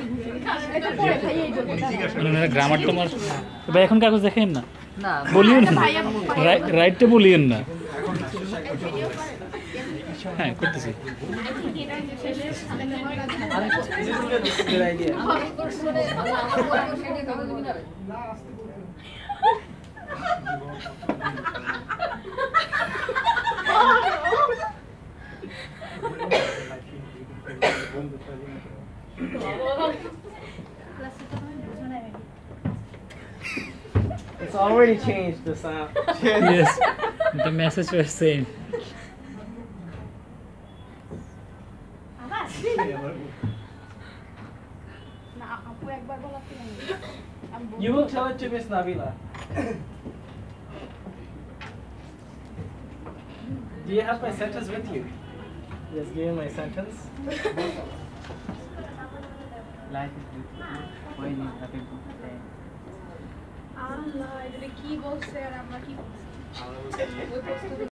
মানে গ্রামার তোমার ভাই এখন কাগজ দেখেন না বলিয়েন না রাইটটা বলিয়েন না হ্যাঁ করতেছি It's already changed the sound. Yes, the message was same. You will tell it to Miss Nabila. Do you have my sentence with you? Yes, give me my sentence. Life is beautiful when you have a good friend. Allah, এটা কি বলছে আর আমরা কি বলছি